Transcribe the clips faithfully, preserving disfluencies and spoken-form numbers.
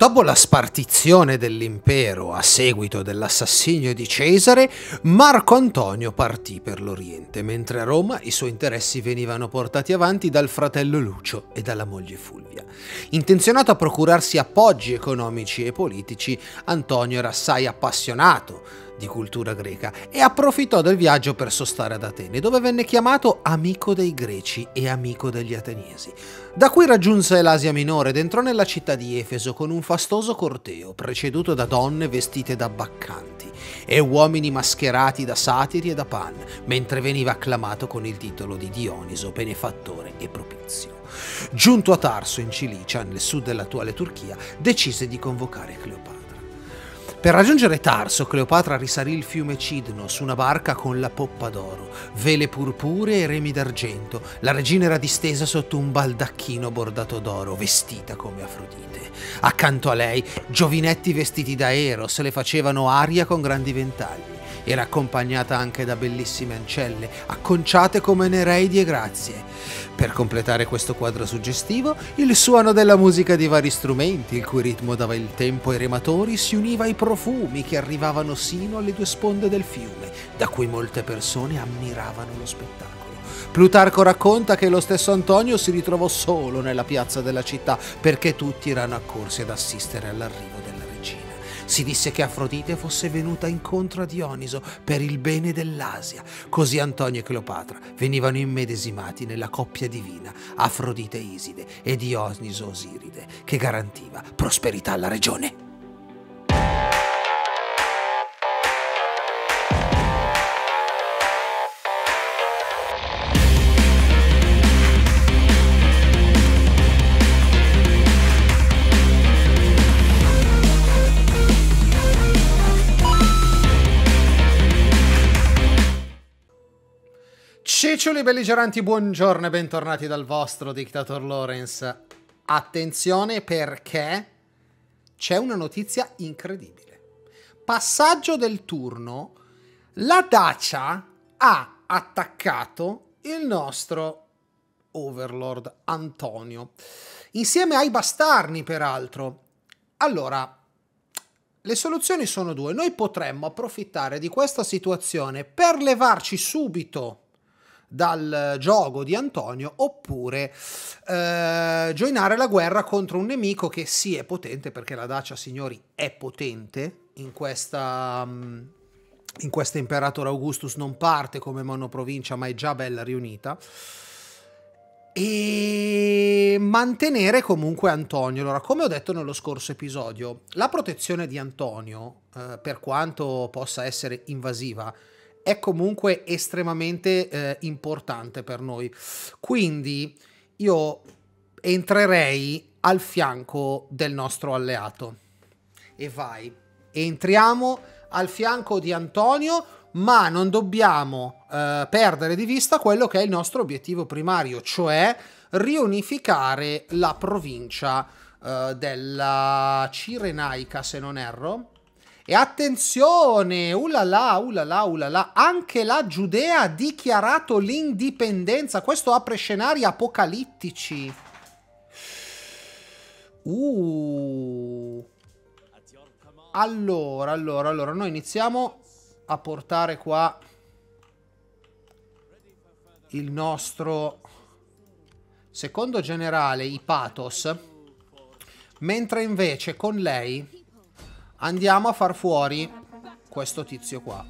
Dopo la spartizione dell'impero a seguito dell'assassinio di Cesare, Marco Antonio partì per l'Oriente, mentre a Roma i suoi interessi venivano portati avanti dal fratello Lucio e dalla moglie Fulvia. Intenzionato a procurarsi appoggi economici e politici, Antonio era assai appassionato di cultura greca e approfittò del viaggio per sostare ad Atene, dove venne chiamato amico dei greci e amico degli ateniesi. Da qui raggiunse l'Asia Minore ed entrò nella città di Efeso con un fastoso corteo, preceduto da donne vestite da baccanti e uomini mascherati da satiri e da Pan, mentre veniva acclamato con il titolo di Dioniso, benefattore e propizio. Giunto a Tarso, in Cilicia, nel sud dell'attuale Turchia, decise di convocare Cleopatra. Per raggiungere Tarso, Cleopatra risalì il fiume Cidno su una barca con la poppa d'oro, vele purpuree e remi d'argento. La regina era distesa sotto un baldacchino bordato d'oro, vestita come Afrodite. Accanto a lei, giovinetti vestiti da Eros le facevano aria con grandi ventagli. Era accompagnata anche da bellissime ancelle, acconciate come nereidi e grazie. Per completare questo quadro suggestivo, il suono della musica di vari strumenti, il cui ritmo dava il tempo ai rematori, si univa ai profumi che arrivavano sino alle due sponde del fiume, da cui molte persone ammiravano lo spettacolo. Plutarco racconta che lo stesso Antonio si ritrovò solo nella piazza della città perché tutti erano accorsi ad assistere all'arrivo della regina. Si disse che Afrodite fosse venuta incontro a Dioniso per il bene dell'Asia. Così Antonio e Cleopatra venivano immedesimati nella coppia divina Afrodite Iside e Dioniso Osiride, che garantiva prosperità alla regione. Ciccioli belligeranti, buongiorno e bentornati dal vostro Dictator Lawrence. Attenzione perché c'è una notizia incredibile. Passaggio del turno, la Dacia ha attaccato il nostro Overlord Antonio, insieme ai bastardi peraltro. Allora, le soluzioni sono due. Noi potremmo approfittare di questa situazione per levarci subito dal gioco di Antonio, oppure eh, joinare la guerra contro un nemico che sì è potente, perché la Dacia, signori, è potente in questa in questa Imperator Augustus, non parte come monoprovincia ma è già bella riunita, e mantenere comunque Antonio. Allora, come ho detto nello scorso episodio, la protezione di Antonio, eh, per quanto possa essere invasiva, è comunque estremamente eh, importante per noi. Quindi io entrerei al fianco del nostro alleato. E vai, entriamo al fianco di Antonio, ma non dobbiamo eh, perdere di vista quello che è il nostro obiettivo primario, cioè riunificare la provincia eh, della Cirenaica, se non erro. E attenzione, ulala, ulala, ulala, anche la Giudea ha dichiarato l'indipendenza. Questo apre scenari apocalittici. Uh. Allora, allora, allora, noi iniziamo a portare qua il nostro secondo generale, Ipatos, mentre invece con lei andiamo a far fuori questo tizio qua.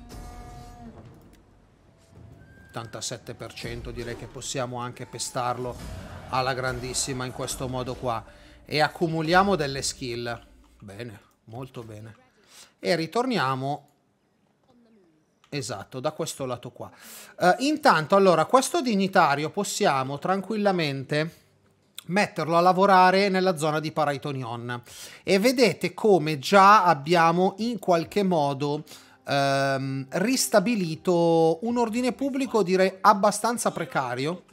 ottantasette per cento, direi che possiamo anche pestarlo alla grandissima in questo modo qua. E accumuliamo delle skill. Bene, molto bene. E ritorniamo, esatto, da questo lato qua. Uh, intanto, allora, questo dignitario possiamo tranquillamente metterlo a lavorare nella zona di Paraitonion, e vedete come già abbiamo in qualche modo ehm, ristabilito un ordine pubblico, direi abbastanza precario.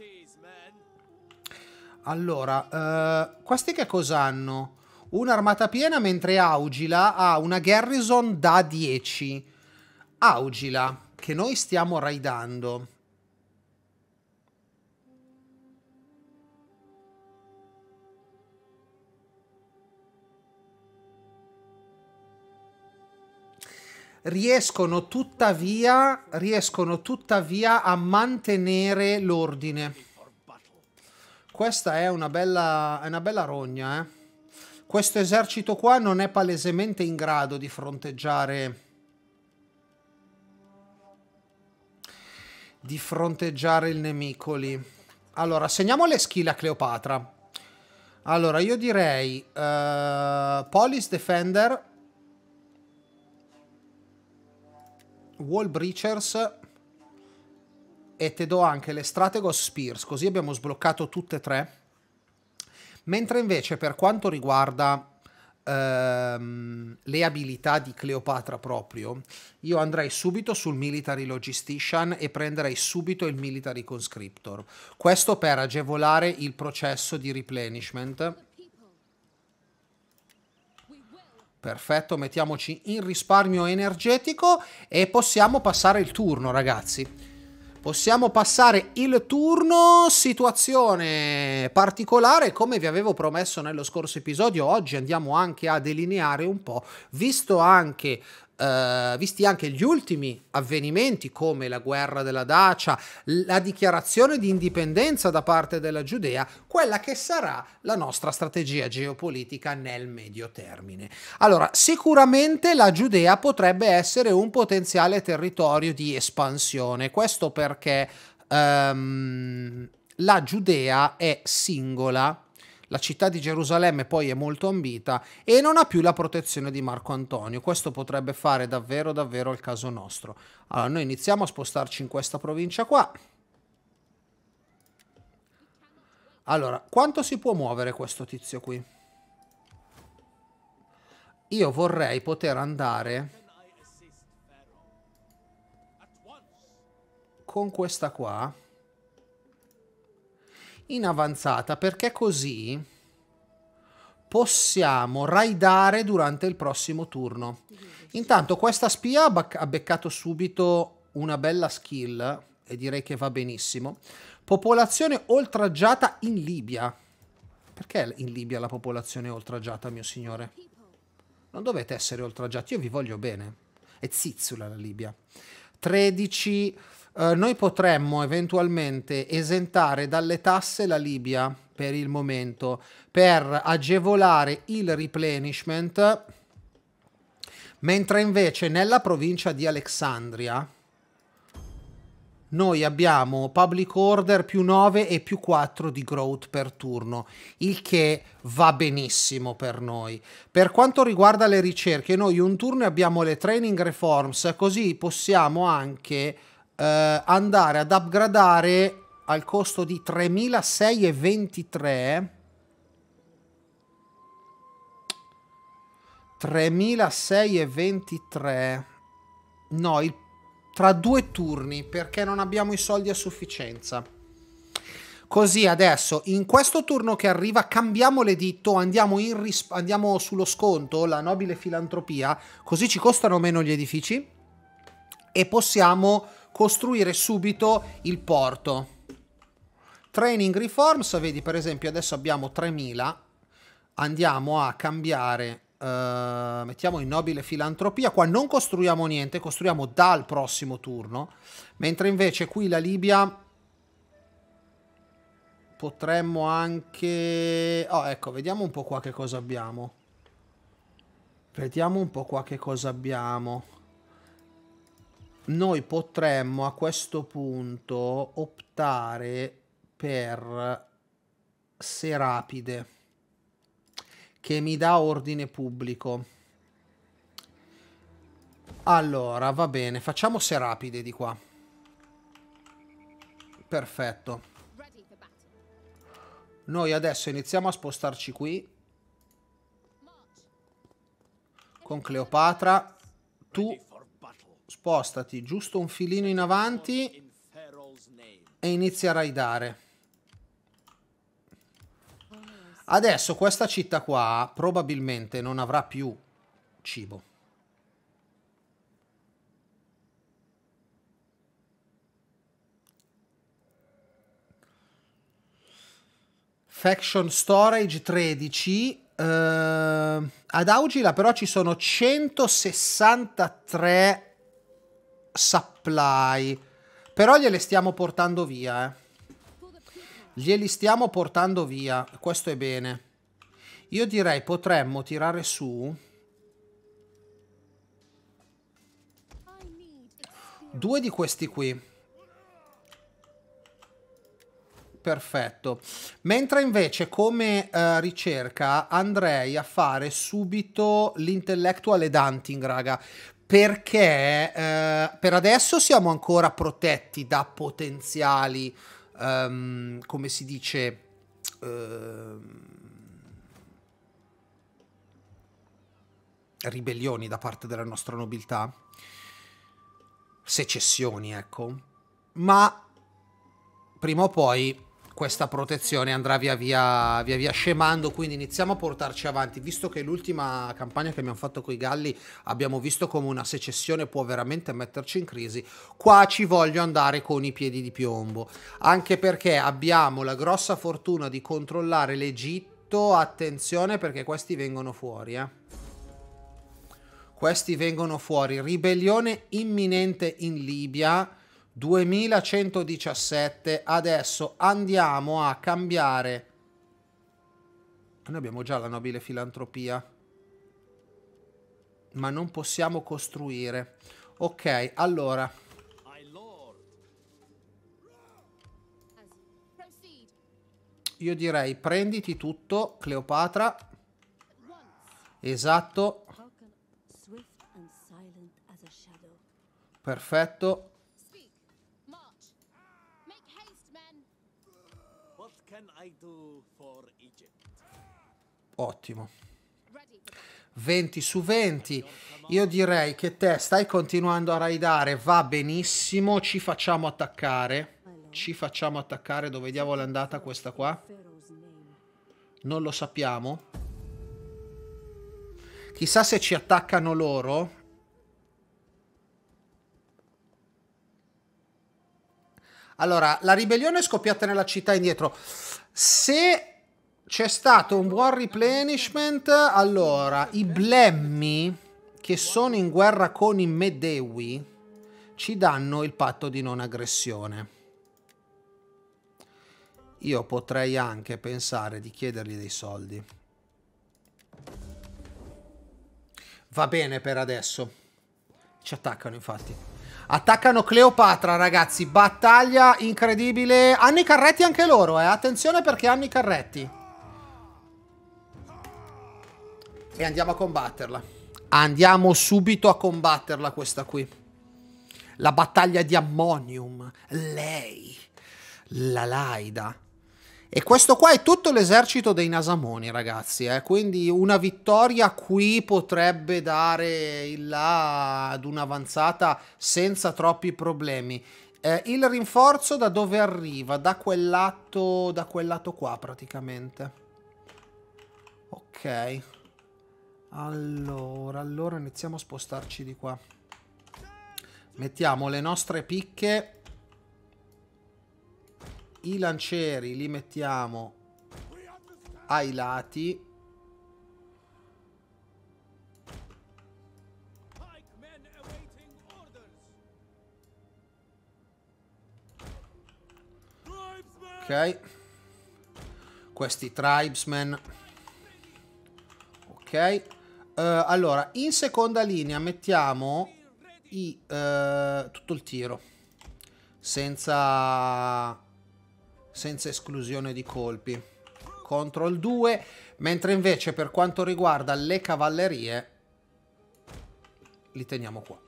Allora, eh, questi che cosa hanno? Un'armata piena, mentre Augila ha una garrison da dieci. Augila, che noi stiamo raidando. riescono tuttavia, riescono tuttavia a mantenere l'ordine. Questa è una bella, è una bella rogna, eh. Questo esercito qua non è palesemente in grado di fronteggiare di fronteggiare il nemico lì. Allora, segniamo le skill a Cleopatra. Allora, io direi uh, Police Defender, Wall Breachers, e te do anche le Strategos Spears, così abbiamo sbloccato tutte e tre. Mentre invece per quanto riguarda ehm, le abilità di Cleopatra proprio, io andrei subito sul Military Logistician e prenderei subito il Military Conscriptor. Questo per agevolare il processo di replenishment. Perfetto, mettiamoci in risparmio energetico e possiamo passare il turno, ragazzi. Possiamo passare il turno. Situazione particolare, come vi avevo promesso nello scorso episodio. Oggi andiamo anche a delineare un po', visto anche Uh, visti anche gli ultimi avvenimenti come la guerra della Dacia, la dichiarazione di indipendenza da parte della Giudea, quella che sarà la nostra strategia geopolitica nel medio termine. Allora, sicuramente la Giudea potrebbe essere un potenziale territorio di espansione, questo perché um, la Giudea è singola. La città di Gerusalemme poi è molto ambita e non ha più la protezione di Marco Antonio. Questo potrebbe fare davvero davvero il caso nostro. Allora, noi iniziamo a spostarci in questa provincia qua. Allora, quanto si può muovere questo tizio qui? Io vorrei poter andare con questa qua in avanzata, perché così possiamo raidare durante il prossimo turno. Intanto questa spia ha beccato subito una bella skill e direi che va benissimo. Popolazione oltraggiata in Libia. Perché in Libia la popolazione è oltraggiata, mio signore? Non dovete essere oltraggiati, io vi voglio bene. È zizzula la Libia. tredici... Uh, noi potremmo eventualmente esentare dalle tasse la Libia per il momento, per agevolare il replenishment, mentre invece nella provincia di Alexandria noi abbiamo public order più nove e più quattro di growth per turno, il che va benissimo per noi. Per quanto riguarda le ricerche, noi un turno abbiamo le training reforms, così possiamo anche Uh, andare ad upgradare al costo di tremilaseicentoventitré tremilaseicentoventitré no, il, tra due turni, perché non abbiamo i soldi a sufficienza. Così adesso in questo turno che arriva cambiamo l'editto, andiamo, in andiamo sullo sconto, la nobile filantropia, così ci costano meno gli edifici e possiamo costruire subito il porto. Training reforms, vedi per esempio adesso abbiamo tremila, andiamo a cambiare, uh, mettiamo in nobile filantropia, qua non costruiamo niente, costruiamo dal prossimo turno, mentre invece qui la Libia potremmo anche... Oh, ecco, vediamo un po' qua che cosa abbiamo. Vediamo un po' qua che cosa abbiamo. Noi potremmo a questo punto optare per Serapide, che mi dà ordine pubblico. Allora, va bene, facciamo Serapide di qua. Perfetto. Noi adesso iniziamo a spostarci qui. Con Cleopatra. Tu spostati giusto un filino in avanti e inizia a raidare. Adesso questa città qua probabilmente non avrà più cibo. Faction Storage tredici. Uh, ad Augila però ci sono centosessantatré supply. Però gliele stiamo portando via, eh. Glieli stiamo portando via. Questo è bene. Io direi potremmo tirare su due di questi qui. Perfetto. Mentre invece come uh, ricerca andrei a fare subito l'intellectual ed hunting, raga. Perché uh, per adesso siamo ancora protetti da potenziali, um, come si dice, uh, ribellioni da parte della nostra nobiltà. Secessioni, ecco. Ma prima o poi questa protezione andrà via via, via via scemando, quindi iniziamo a portarci avanti, visto che l'ultima campagna che abbiamo fatto con i Galli abbiamo visto come una secessione può veramente metterci in crisi. Qua ci voglio andare con i piedi di piombo, anche perché abbiamo la grossa fortuna di controllare l'Egitto. Attenzione, perché questi vengono fuori, eh. Questi vengono fuori. Ribellione imminente in Libia. duemilacentodiciassette. Adesso andiamo a cambiare. Noi abbiamo già la nobile filantropia, ma non possiamo costruire. Ok, allora io direi prenditi tutto, Cleopatra. Esatto. Perfetto. Ottimo. venti su venti. Io direi che te stai continuando a raidare, va benissimo. Ci facciamo attaccare. Ci facciamo attaccare. Dove diavolo è andata questa qua? Non lo sappiamo. Chissà se ci attaccano loro. Allora, la ribellione è scoppiata nella città indietro. Se c'è stato un buon replenishment, allora, i blemmi che sono in guerra con i Medewi ci danno il patto di non aggressione. Io potrei anche pensare di chiedergli dei soldi. Va bene per adesso. Ci attaccano, infatti. Attaccano Cleopatra, ragazzi. Battaglia incredibile. Hanno i carretti anche loro, eh. Attenzione, perché hanno i carretti. E andiamo a combatterla. Andiamo subito a combatterla questa qui. La battaglia di Ammonium. Lei. La Laida. E questo qua è tutto l'esercito dei Nasamoni, ragazzi, eh? Quindi una vittoria qui potrebbe dare il là ad un'avanzata senza troppi problemi. Eh, il rinforzo da dove arriva? Da quel lato, da quel lato qua praticamente. Ok. Allora, allora iniziamo a spostarci di qua. Mettiamo le nostre picche. I lancieri li mettiamo ai lati. Ok. Questi tribesmen. Ok. Uh, allora, in seconda linea mettiamo i, uh, tutto il tiro. Senza... senza esclusione di colpi. Control due, mentre invece per quanto riguarda le cavallerie li teniamo qua.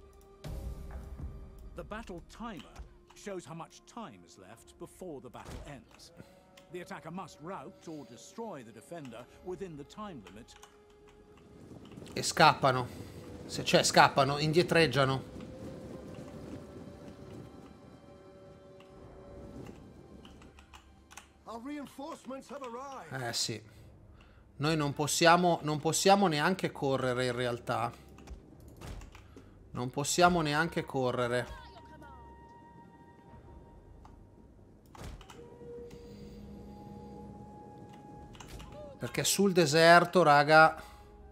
The battle timer shows how much time is left before the battle ends. The attacker must rout or destroy the defender within the time limit. E scappano. Se cioè scappano, indietreggiano. Eh sì. Noi non possiamo, non possiamo neanche correre in realtà. Non possiamo neanche correre. Perché sul deserto, raga...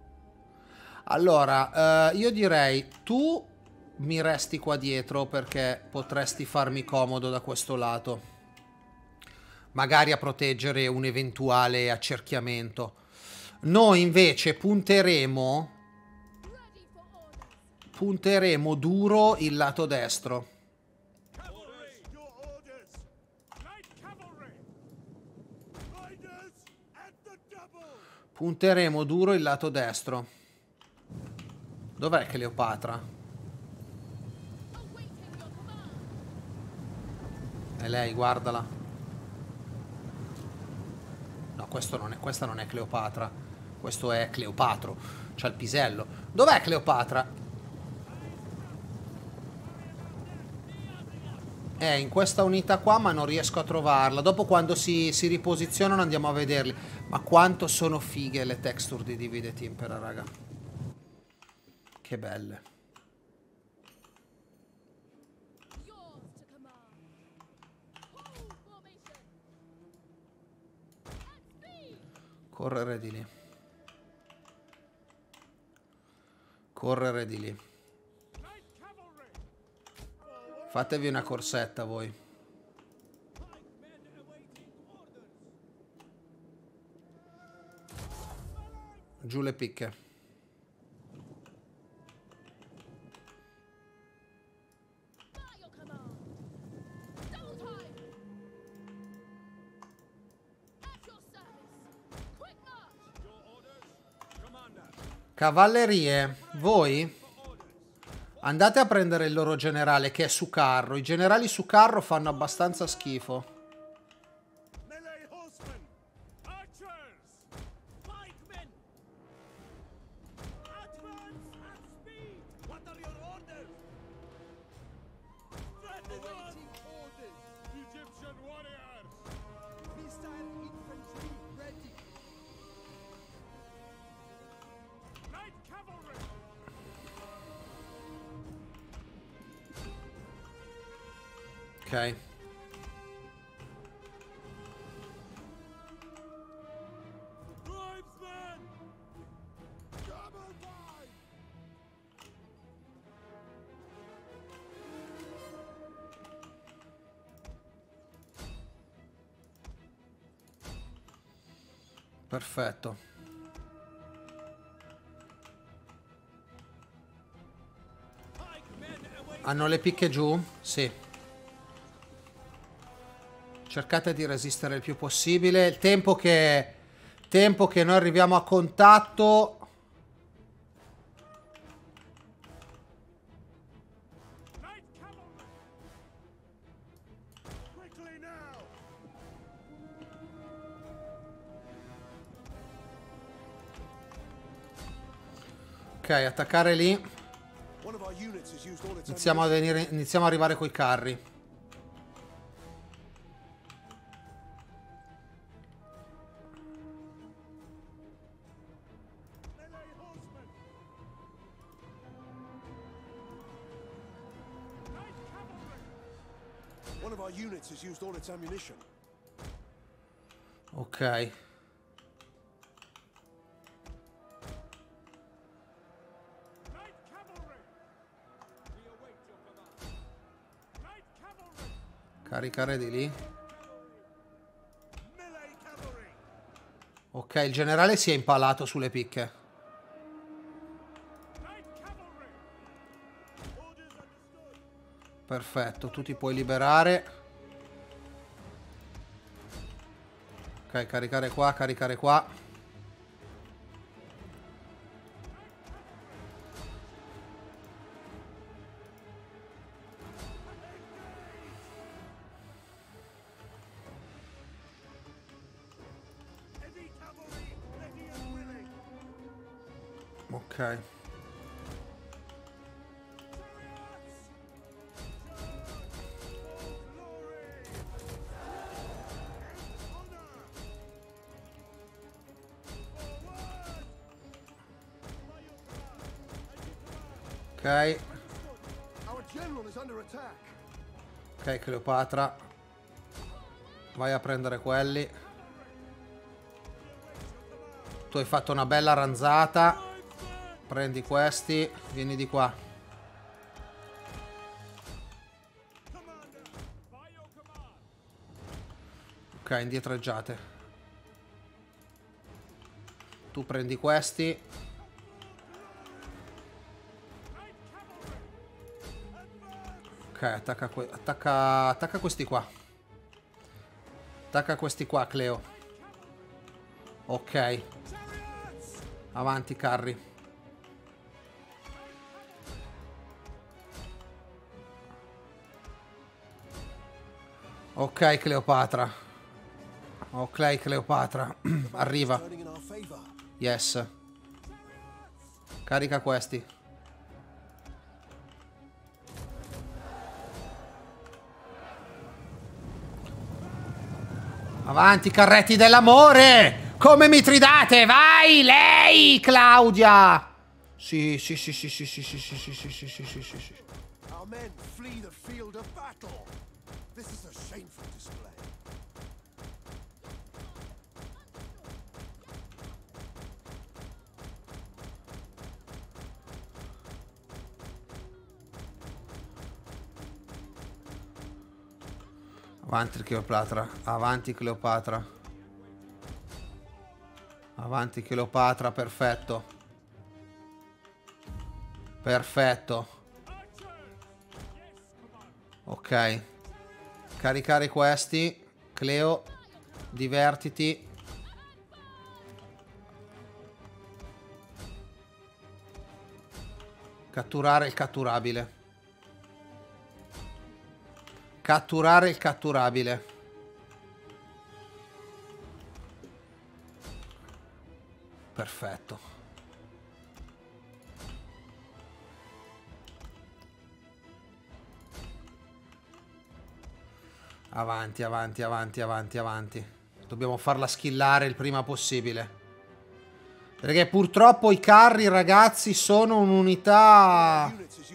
Allora, eh, io direi tu mi resti qua dietro perché potresti farmi comodo da questo lato. Magari a proteggere un eventuale accerchiamento. Noi invece punteremo... Punteremo duro il lato destro. Punteremo duro il lato destro. Dov'è Cleopatra? È lei, guardala. No, questo non è, questa non è Cleopatra. Questo è Cleopatro. C'ha il pisello. Dov'è Cleopatra? È in questa unità qua, ma non riesco a trovarla. Dopo, quando si, si riposizionano, andiamo a vederli. Ma quanto sono fighe le texture di Divide et Impera, raga. Che belle. Correre di lì. Correre di lì. Fatevi una corsetta voi. Giù le picche. Cavallerie, voi andate a prendere il loro generale che è su carro. I generali su carro fanno abbastanza schifo. Ok. Perfetto. Hanno le picche giù? Sì. Cercate di resistere il più possibile. Il tempo che... Tempo che noi arriviamo a contatto... Ok, attaccare lì. Iniziamo a venire... Iniziamo ad arrivare coi carri. Ok. Caricare di lì. Ok, il generale si è impalato sulle picche. Perfetto, tu ti puoi liberare. Ok, caricare qua, caricare qua. Ok. Ok. Ok, Cleopatra. Vai a prendere quelli. tu hai fatto una bella ranzata. Prendi questi, vieni di qua. Ok, indietreggiate. Tu prendi questi. Ok, attacca, attacca, attacca questi qua. Attacca questi qua, Cleo. Ok. Avanti, carri. Ok, Cleopatra. Ok, Cleopatra. Arriva. Yes. Carica questi. Avanti, carretti dell'amore! Come Mitridate! Vai, lei, Claudia! Sì, sì, sì, sì, sì, sì, sì, sì, sì, sì, sì, sì, sì, sì, sì. Our men flee the field of battle. This is a shameful display. Avanti Cleopatra, avanti Cleopatra. Avanti Cleopatra, perfetto. Perfetto. Ok. Caricare questi. Cleo, divertiti. Catturare il catturabile. Catturare il catturabile. Perfetto. Avanti, avanti, avanti, avanti, avanti. Dobbiamo farla skillare il prima possibile. Perché purtroppo i carri, ragazzi, sono un'unità...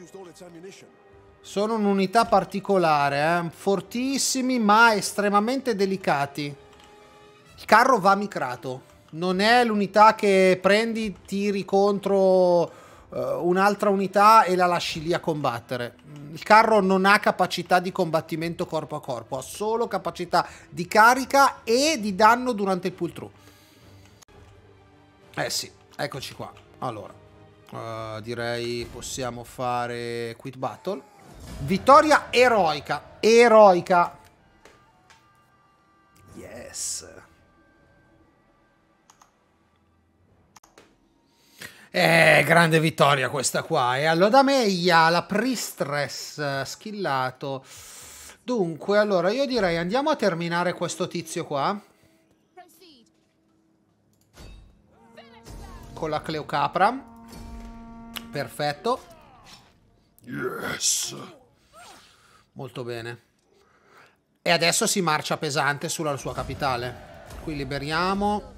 Sono un'unità particolare, eh? Fortissimi ma estremamente delicati. Il carro va micrato. Non è l'unità che prendi, tiri contro uh, un'altra unità e la lasci lì a combattere. Il carro non ha capacità di combattimento corpo a corpo, ha solo capacità di carica e di danno durante il pull through. Eh sì, eccoci qua. Allora, uh, direi possiamo fare quit battle. Vittoria eroica, eroica. Yes. Eh, grande vittoria questa qua. E allora Meia, la Pristress, skillato. Dunque, allora io direi andiamo a terminare questo tizio qua. Con la Cleocapra. Perfetto. Yes. Molto bene. E adesso si marcia pesante sulla sua capitale. Qui liberiamo.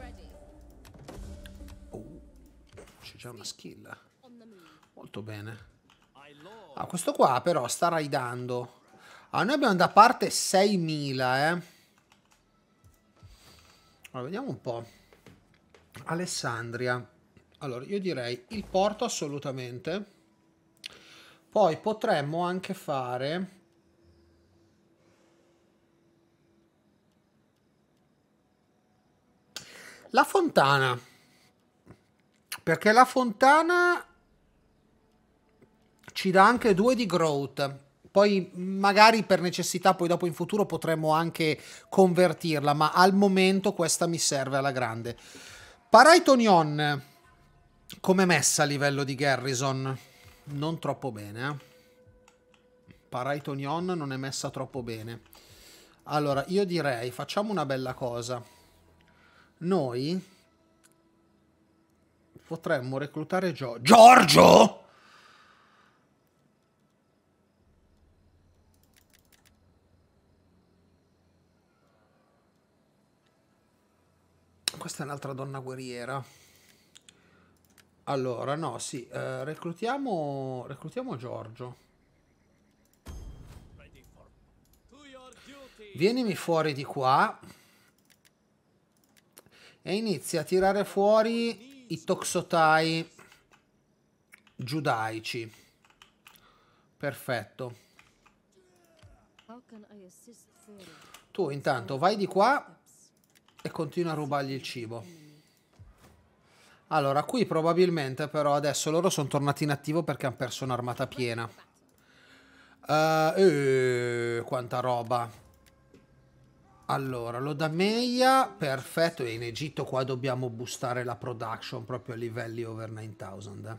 Oh, c'è già una skill. Molto bene. Ah, questo qua però sta raidando. Ah, noi abbiamo da parte seimila, eh. Allora, vediamo un po'. Alessandria. Allora, io direi il porto assolutamente. Poi potremmo anche fare... la fontana. Perché la fontana ci dà anche due di growth. Poi magari per necessità poi dopo in futuro potremmo anche convertirla, ma al momento questa mi serve alla grande. Paraitonion come messa a livello di garrison? Non troppo bene, eh? Paraitonion non è messa troppo bene. Allora, io direi, facciamo una bella cosa. Noi potremmo reclutare Gio Giorgio! Questa è un'altra donna guerriera. Allora, no, sì, eh, reclutiamo, reclutiamo Giorgio. Vienimi fuori di qua. e inizia a tirare fuori i toxotai giudaici. Perfetto. Tu intanto vai di qua e continua a rubargli il cibo. Allora, qui probabilmente però adesso loro sono tornati in attivo perché hanno perso un'armata piena. Uh, eh, quanta roba. Allora, lo da Meia, perfetto. E in Egitto qua dobbiamo boostare la production proprio a livelli over novemila.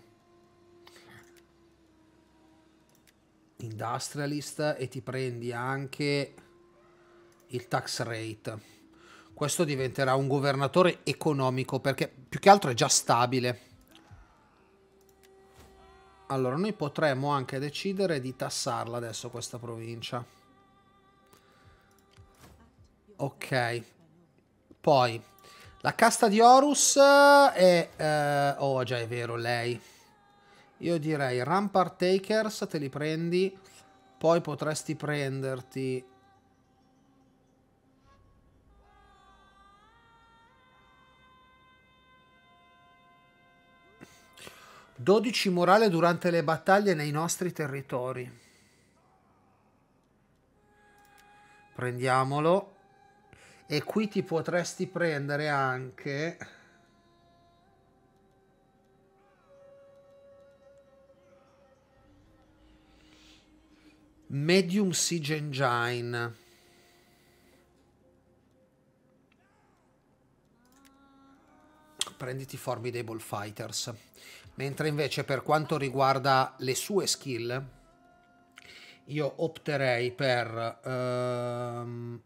Industrialist, e ti prendi anche il tax rate. Questo diventerà un governatore economico perché più che altro è già stabile. Allora, noi potremmo anche decidere di tassarla adesso questa provincia. Ok. Poi, la casta di Horus è... Eh, oh, già è vero, lei. Io direi Rampart Takers, te li prendi. Poi potresti prenderti... dodici morale durante le battaglie nei nostri territori. Prendiamolo. E qui ti potresti prendere anche... Medium Siege Engine. Prenditi Formidable Fighters. Mentre invece per quanto riguarda le sue skill, io opterei per... Ehm,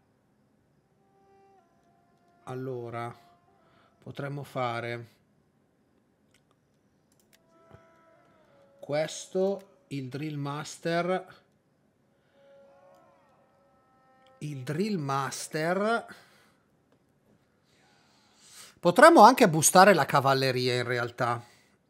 allora, potremmo fare questo, il Drill Master... Il Drill Master. Potremmo anche boostare la cavalleria in realtà.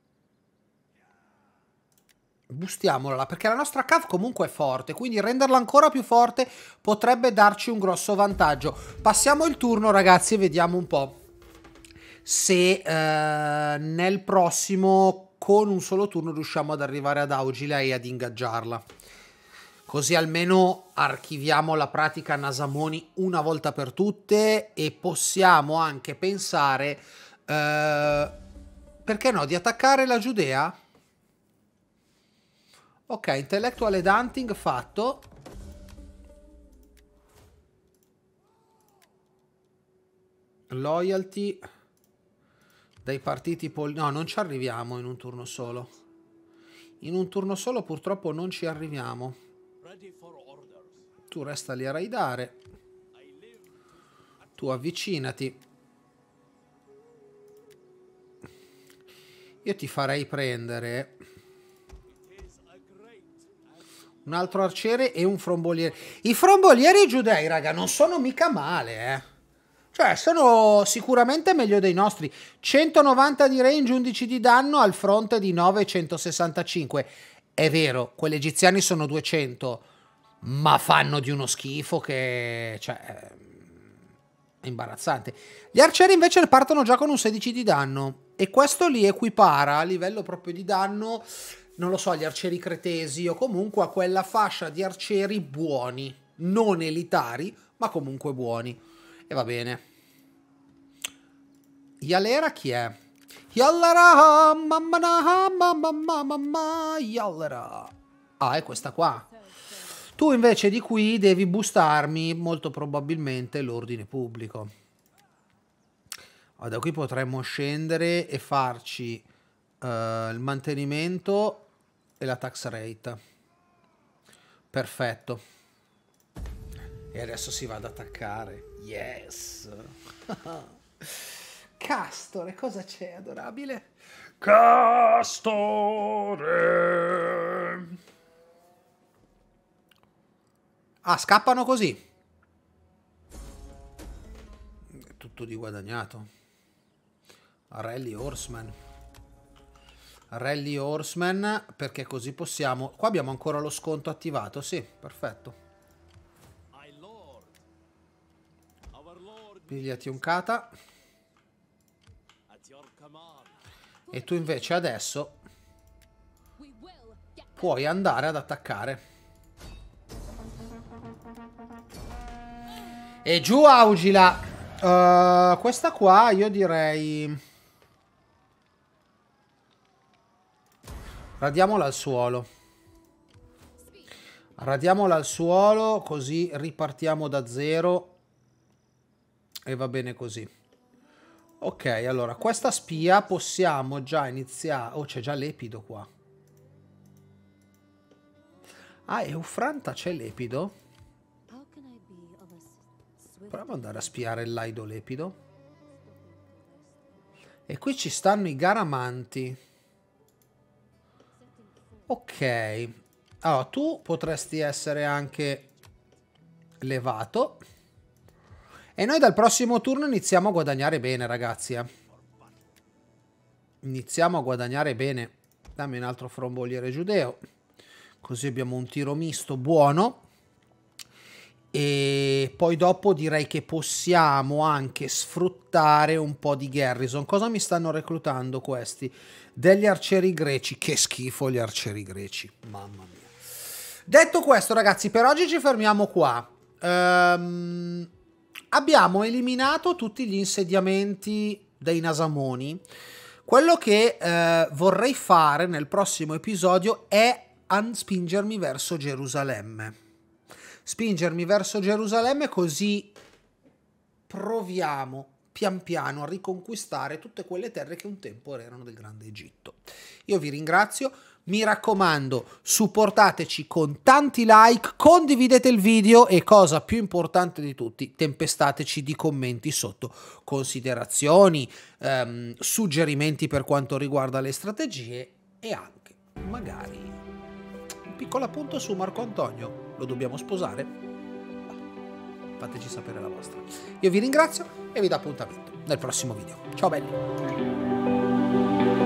Boostiamola perché la nostra cav comunque è forte, quindi renderla ancora più forte potrebbe darci un grosso vantaggio. Passiamo il turno ragazzi e vediamo un po' se eh, nel prossimo con un solo turno riusciamo ad arrivare ad Augila e ad ingaggiarla. Così almeno archiviamo la pratica Nasamoni una volta per tutte e possiamo anche pensare, eh, perché no, di attaccare la Giudea? Ok, Intellectual ed Hunting fatto. Loyalty dai partiti pol... No, non ci arriviamo in un turno solo. In un turno solo purtroppo non ci arriviamo. Tu resta lì a raidare. Tu avvicinati. Io ti farei prendere un altro arciere e un fromboliere. I frombolieri giudei, raga, non sono mica male, eh. Cioè, sono sicuramente meglio dei nostri. centonovanta di range, undici di danno al fronte di novecentosessantacinque. È vero, quelli egiziani sono duecento. Ma fanno di uno schifo che... cioè... è imbarazzante. Gli arcieri invece partono già con un sedici di danno. E questo li equipara a livello proprio di danno, non lo so, agli arcieri cretesi o comunque a quella fascia di arcieri buoni. Non elitari, ma comunque buoni. E va bene. Yalera chi è? Yallera, mamma mamma mamma mamma, Yallera. Ah, è questa qua. Tu invece di qui devi boostarmi molto probabilmente l'ordine pubblico. Da qui potremmo scendere e farci uh, il mantenimento e la tax rate. Perfetto. E adesso si va ad attaccare. Yes. Castore, cosa c'è adorabile? Castore. Ah, scappano così. È tutto di guadagnato. Rally Horseman. Rally Horseman, perché così possiamo... Qua abbiamo ancora lo sconto attivato, sì, perfetto. Pigliati un kata. E tu invece adesso puoi andare ad attaccare. E giù Augila. Uh, questa qua io direi... Radiamola al suolo. Radiamola al suolo, così ripartiamo da zero. E va bene così. Ok, allora, questa spia possiamo già iniziare... Oh, c'è già l'epido qua. Ah, Eufranta c'è l'epido? Proviamo ad andare a spiare il laido lepido. E qui ci stanno i garamanti. Ok. Allora, tu potresti essere anche levato. E noi dal prossimo turno iniziamo a guadagnare bene, ragazzi. Eh. Iniziamo a guadagnare bene. Dammi un altro fromboliere giudeo. Così abbiamo un tiro misto buono. E poi dopo direi che possiamo anche sfruttare un po' di garrison. Cosa mi stanno reclutando questi? Degli arcieri greci. Che schifo gli arcieri greci. Mamma mia. Detto questo, ragazzi, per oggi ci fermiamo qua. Ehm, abbiamo eliminato tutti gli insediamenti dei Nasamoni. Quello che eh, vorrei fare nel prossimo episodio è spingermi verso Gerusalemme. Spingermi verso Gerusalemme, così proviamo pian piano a riconquistare tutte quelle terre che un tempo erano del Grande Egitto. Io vi ringrazio, mi raccomando, supportateci con tanti like, condividete il video e, cosa più importante di tutti, tempestateci di commenti sotto, considerazioni, ehm, suggerimenti per quanto riguarda le strategie e anche magari un piccolo appunto su Marco Antonio. Lo dobbiamo sposare? Fateci sapere la vostra. Io vi ringrazio e vi do appuntamento nel prossimo video. Ciao belli!